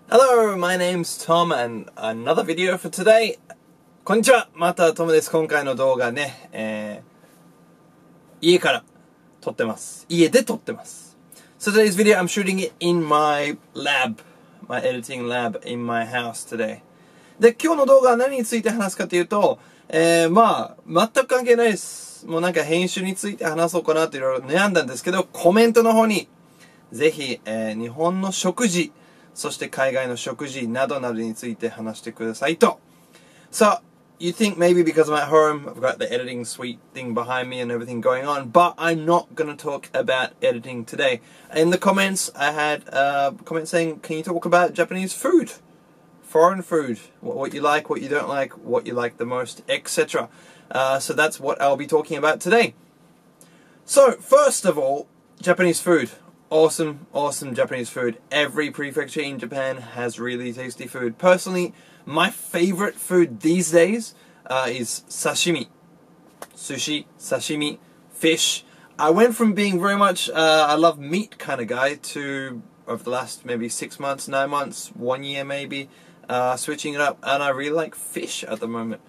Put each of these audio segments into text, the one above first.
Hello, my name's Tom and another video for today. こんにちは、またトムです。今回の動画ね、家から撮ってます。家で撮ってます。So today's video, I'm shooting it in my lab, my editing lab in my house today. で、今日の動画は何について話すかというと、全く関係ないです。もうなんか編集について話そうかなっていろいろ悩んだんですけど、コメントの方にぜひ、日本の食事、そして海外の食事などなどについて話してくださいと。So, you think maybe because I'm at home, I've got the editing suite thing behind me and everything going on, but I'm not going to talk about editing today. In the comments, I had a comment saying, can you talk about Japanese food? Foreign food. What you like, what you don't like, what you like the most, etc. So that's what I'll be talking about today. So, first of all, Japanese food. Awesome Japanese food. Every prefecture in Japan has really tasty food. Personally, my favorite food these days is sashimi. Sushi, sashimi, fish. I went from being very much I love meat kind of guy to, over the last maybe 6 months, 9 months, 1 year maybe, switching it up, and I really like fish at the moment.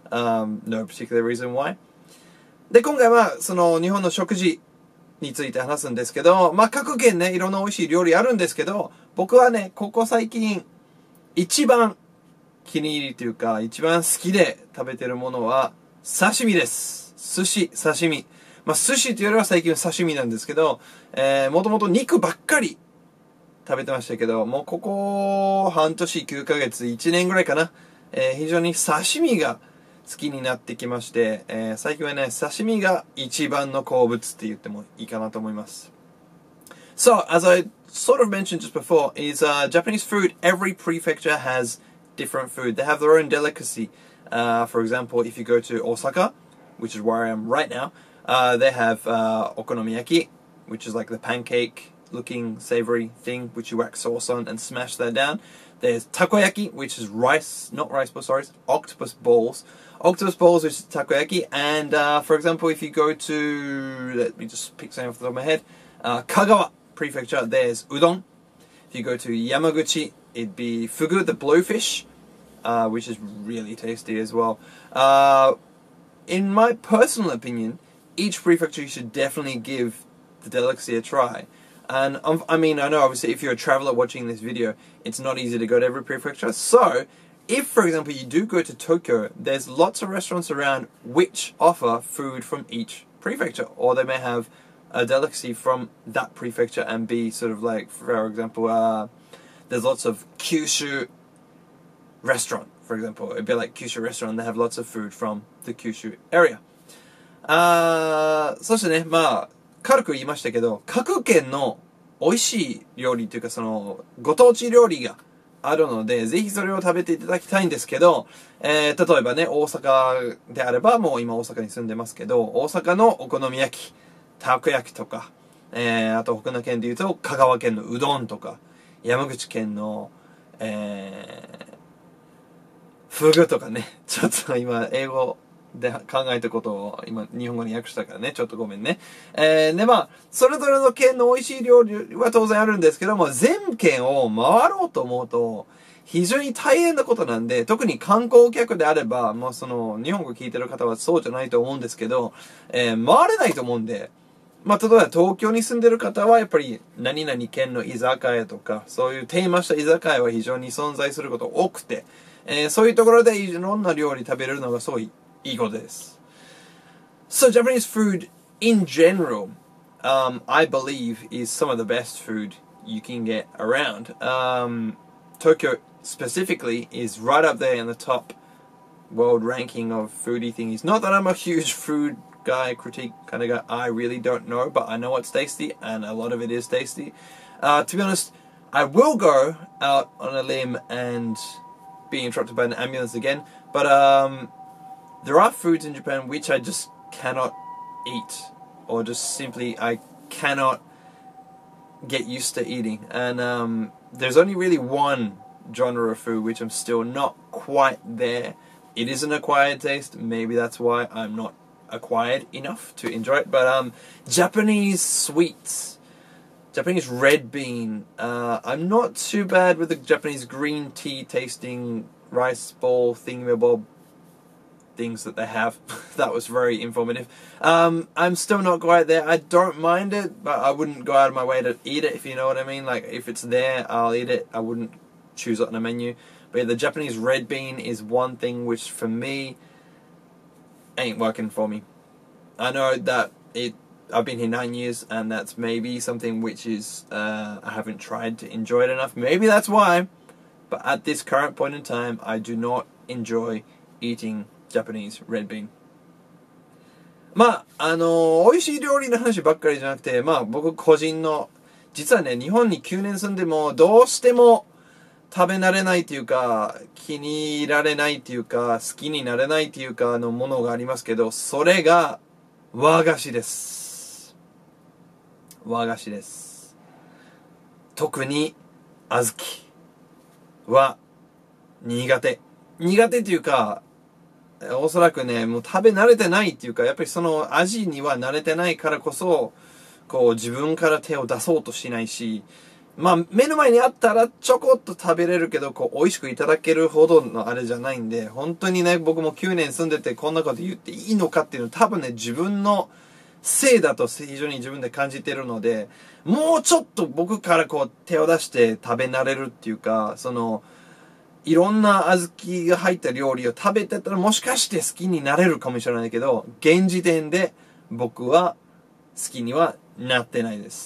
No particular reason why. で、今回はその日本の食事について話すんですけど、各県ね、いろんな美味しい料理あるんですけど、僕はね、ここ最近、一番気に入りというか、一番好きで食べてるものは、刺身です。寿司、刺身。寿司というよりは最近は刺身なんですけど、もともと肉ばっかり食べてましたけど、もうここ半年、9ヶ月、1年ぐらいかな、非常に刺身が好きになってきまして、最近はね、刺身が一番の好物って言ってもいいかなと思います。So, as I sort of mentioned just before, is Japanese food, every prefecture has different food. They have their own delicacy. For example, if you go to Osaka, which is where I am right now, they have okonomiyaki, which is like the pancake-looking savory thing, which you whack sauce on and smash that down. There's takoyaki, which is rice, not rice balls, sorry, octopus balls. Octopus balls, which is takoyaki. And, for example, if you go to, let me just pick something off the top of my head, Kagawa Prefecture, there's udon. If you go to Yamaguchi, it'd be fugu, the bluefish, which is really tasty as well. In my personal opinion, each prefecture you should definitely give the delicacy a try. And I mean, I know obviously if you're a traveler watching this video, it's not easy to go to every prefecture. So, if for example you do go to Tokyo, there's lots of restaurants around which offer food from each prefecture. Or they may have a delicacy from that prefecture and be sort of like, for example, there's lots of Kyushu restaurant, for example. It'd be like Kyushu restaurant, they have lots of food from the Kyushu area. そしてね、軽く言いましたけど、各県の美味しい料理というかそのご当地料理があるので、ぜひそれを食べていただきたいんですけど、例えばね、大阪であれば、もう今大阪に住んでますけど、大阪のお好み焼き、たこ焼きとか、あと他の県で言うと、香川県のうどんとか、山口県の、フグとかね、ちょっと今英語で考えたことを今日本語に訳したからね、ちょっとごめんね。でそれぞれの県の美味しい料理は当然あるんですけども、全県を回ろうと思うと非常に大変なことなんで、特に観光客であれば、その日本語聞いてる方はそうじゃないと思うんですけど、回れないと思うんで、例えば東京に住んでる方はやっぱり何々県の居酒屋とか、そういうテーマした居酒屋は非常に存在すること多くて、そういうところでいろんな料理食べれるのがすごいいいことです。So Japanese food in general, I believe is some of the best food you can get around. Tokyo specifically is right up there in the top world ranking of foodie thingies. Not that I'm a huge food guy, critique kind of guy. I really don't know, but I know it's tasty, and a lot of it is tasty. To be honest, I will go out on a limb and be interrupted by an ambulance again, but there are foods in Japan which I just cannot eat, or just simply I cannot get used to eating. And there's only really one genre of food which I'm still not quite there. It is an acquired taste. Maybe that's why I'm not acquired enough to enjoy it. But Japanese sweets. Japanese red bean. I'm not too bad with the Japanese green tea tasting rice ball thingamabob things that they have. That was very informative. I'm still not quite there. I don't mind it, but I wouldn't go out of my way to eat it, if you know what I mean. Like, if it's there, I'll eat it. I wouldn't choose it on a menu. But yeah, the Japanese red bean is one thing which, for me, ain't working for me. I know that I've been here 9 years, and that's maybe something which is, I haven't tried to enjoy it enough. Maybe that's why. But at this current point in time, I do not enjoy eating Japanese red bean. まあ、美味しい料理の話ばっかりじゃなくて、まあ僕個人の、実はね、日本に9年住んでも、どうしても食べ慣れないというか、気に入られないというか、好きになれないというかのものがありますけど、それが和菓子です。和菓子です。特に小豆は苦手。苦手というか、おそらくね、もう食べ慣れてないっていうか、やっぱりその味には慣れてないからこそ、こう自分から手を出そうとしないし、まあ目の前にあったらちょこっと食べれるけど、こう美味しくいただけるほどのあれじゃないんで、本当にね、僕も9年住んでてこんなこと言っていいのかっていうの多分ね、自分のせいだと非常に自分で感じてるので、もうちょっと僕からこう手を出して食べ慣れるっていうか、いろんな小豆が入った料理を食べてたらもしかして好きになれるかもしれないけど、現時点で僕は好きにはなってないです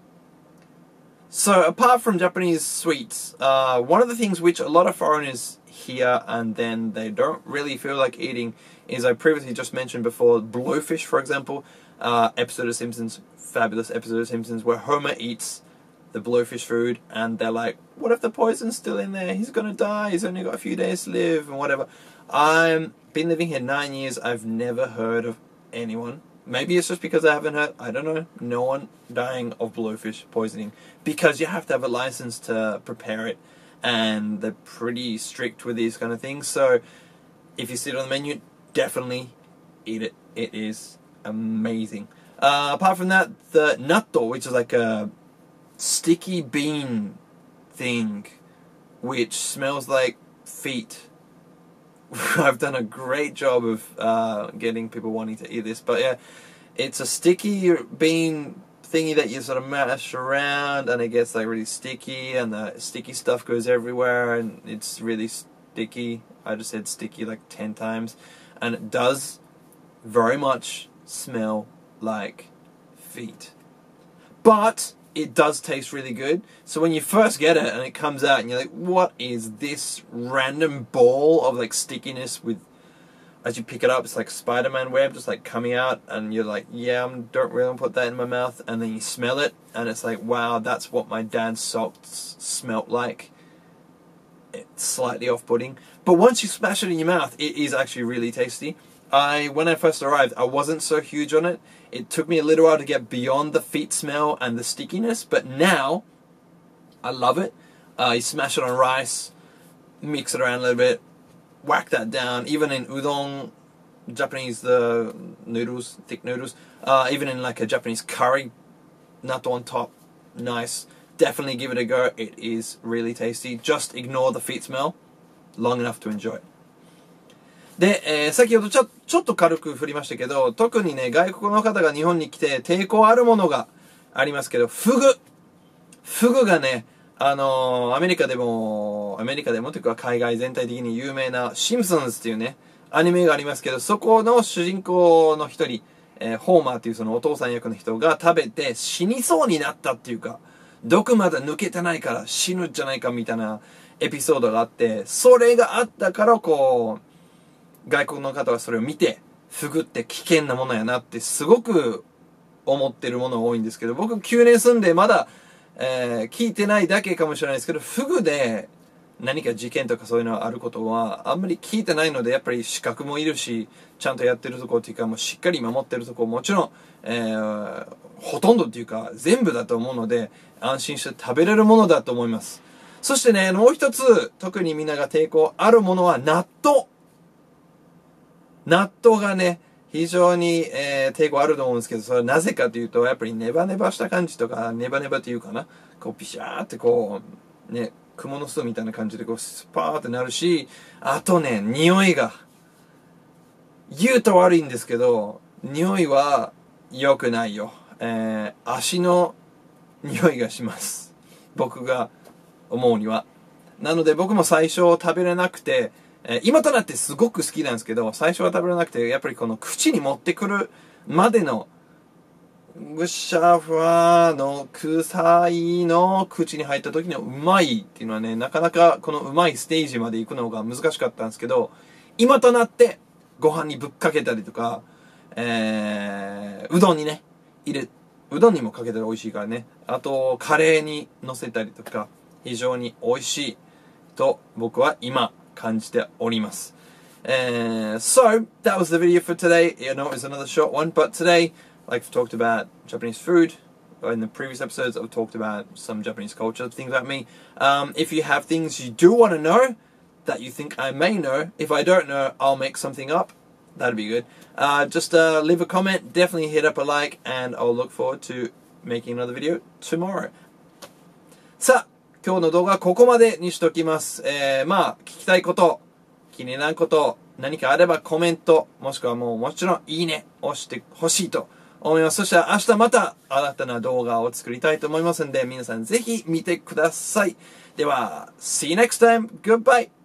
。So apart from Japanese sweets, one of the things which a lot of foreigners hear and then they don't really feel like eating is, I previously just mentioned before, blowfish, for example, episode of Simpsons, fabulous episode of Simpsons, where Homer eats the blowfish food, and they're like, what if the poison's still in there? He's gonna die, he's only got a few days to live, and whatever. I've been living here 9 years, I've never heard of anyone, maybe it's just because I haven't heard, I don't know, no one dying of blowfish poisoning, because you have to have a license to prepare it, and they're pretty strict with these kind of things, so if you see it on the menu, definitely eat it. It is amazing. Apart from that, the natto, which is like a sticky bean thing which smells like feet. I've done a great job of getting people wanting to eat this, but yeah, it's a sticky bean thingy that you sort of mash around and it gets like really sticky and the sticky stuff goes everywhere and it's really sticky. I just said sticky like 10 times, and it does very much smell like feet, but it does taste really good. So when you first get it and it comes out and you're like, what is this random ball of like stickiness with, as you pick it up, it's like Spider-Man web just like coming out and you're like, yeah, I don't really want to put that in my mouth. And then you smell it and it's like, wow, that's what my dad's socks smelt like. It's slightly off-putting. But once you smash it in your mouth, it is actually really tasty. When I first arrived, I wasn't so huge on it. It took me a little while to get beyond the feet smell and the stickiness, but now I love it. You smash it on rice, mix it around a little bit, whack that down, even in udon, Japanese noodles, thick noodles, even in like a Japanese curry, natto on top, nice. Definitely give it a go. It is really tasty. Just ignore the feet smell long enough to enjoy it. で、先ほどちょっと軽く振りましたけど、特にね、外国の方が日本に来て抵抗あるものがありますけど、フグがね、アメリカでもというか海外全体的に有名なシンプソンズっていうね、アニメがありますけど、そこの主人公の一人、ホーマーっていうそのお父さん役の人が食べて死にそうになったっていうか、毒まだ抜けてないから死ぬんじゃないかみたいなエピソードがあって、それがあったからこう、外国の方はそれを見て、フグって危険なものやなってすごく思ってるものが多いんですけど、僕9年住んでまだ、聞いてないだけかもしれないですけど、フグで何か事件とかそういうのがあることはあんまり聞いてないので、やっぱり資格もいるし、ちゃんとやってるところっていうか、もうしっかり守ってるところもちろん、ほとんどっていうか全部だと思うので、安心して食べれるものだと思います。そしてね、もう一つ、特にみんなが抵抗あるものは納豆。納豆がね、 非常に、抵抗あると思うんですけど、それはなぜかというと、やっぱりネバネバした感じとか、ネバネバっていうかな、こうピシャーってこう、ね、蜘蛛の巣みたいな感じでこうスパーってなるし、あとね、匂いが、言うと悪いんですけど、匂いは良くないよ。足の匂いがします。僕が思うには。なので僕も最初食べれなくて、今となってすごく好きなんですけど、最初は食べれなくて、やっぱりこの口に持ってくるまでの、ぐしゃふわの臭いの口に入った時のうまいっていうのはね、なかなかこのうまいステージまで行くのが難しかったんですけど、今となってご飯にぶっかけたりとか、うどんにね、うどんにもかけたら美味しいからね。あと、カレーに乗せたりとか、非常に美味しいと僕は今感じております。So, that was the video for today. I know it was another short one, but today, like I've talked about Japanese food. In the previous episodes, I've talked about some Japanese culture, things like me. If you have things you do want to know that you think I may know, if I don't know, I'll make something up. That'd be good. Just leave a comment, definitely hit up a like, and I'll look forward to making another video tomorrow. さあ、今日の動画はここまでにしときます。聞きたいこと、気になること、何かあればコメント、もしくはもちろんいいね、押してほしいと思います。そしたら明日また新たな動画を作りたいと思いますので、皆さんぜひ見てください。では、See you next time. Goodbye.